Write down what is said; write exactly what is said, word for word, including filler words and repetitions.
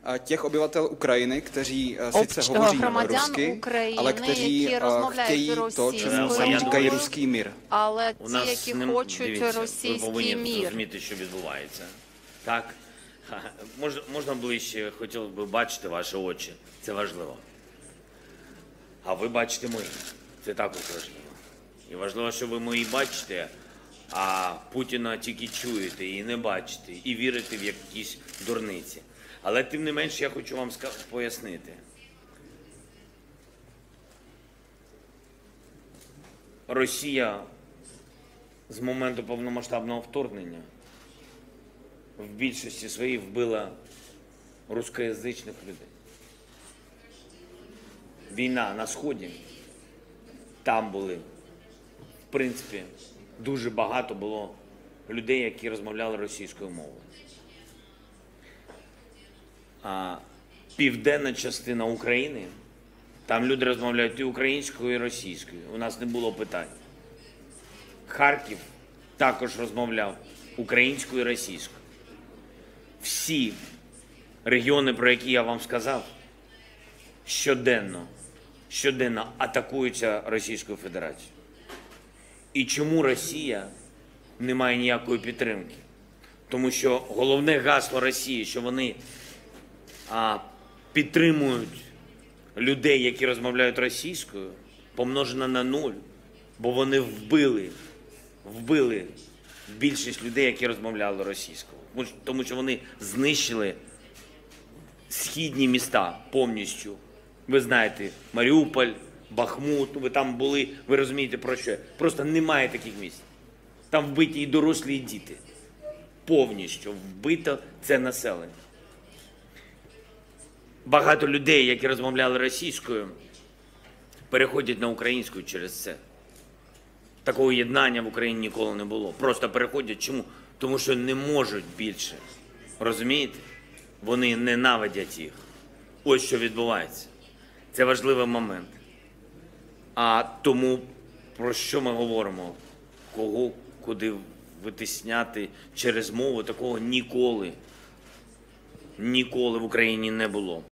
těch obyvatel Ukrajiny, kteří sice Obč- hovoří громадян rusky, України, ale kteří які розмовляють chtějí to, російською čemu se мовою, říkají ruský mír. але У ті, нас які нем- хочуть дивіться, ви російський повинні мір. розуміти, що відбувається. Так? Ха, Можна, можна ближче, хотів би бачити ваші очі. Це важливо. А ви бачите мої. Це також важливо. І важливо, що ви мої бачите, а Путіна тільки чуєте і не бачите, і вірите в якісь дурниці. Але тим не менш я хочу вам ска- пояснити. Росія з моменту повномасштабного вторгнення в більшості своїй вбила рускоязичних людей. Війна на Сході, там були, в принципі, дуже багато було людей, які розмовляли російською мовою. А південна частина України, там люди розмовляють і українською, і російською. У нас не було питань. Харків також розмовляв українською і російською. Всі регіони, про які я вам сказав, щоденно, щоденно атакуються Російською Федерацією. І чому Росія не має ніякої підтримки? Тому що головне гасло Росії, що вони а, підтримують людей, які розмовляють російською, помножено на нуль, бо вони вбили, вбили більшість людей, які розмовляли російською. Тому що вони знищили східні міста повністю. Ви знаєте, Маріуполь, Бахмут, ви там були, ви розумієте про що. Просто немає таких місць. Там вбиті і дорослі, і діти. Повністю вбито це населення. Багато людей, які розмовляли російською, переходять на українську через це. Такого єднання в Україні ніколи не було. Просто переходять. Чому? Тому що не можуть більше. Розумієте? Вони ненавидять їх. Ось що відбувається. Це важливий момент. А тому, про що ми говоримо? Кого, куди витисняти через мову, такого ніколи, ніколи в Україні не було.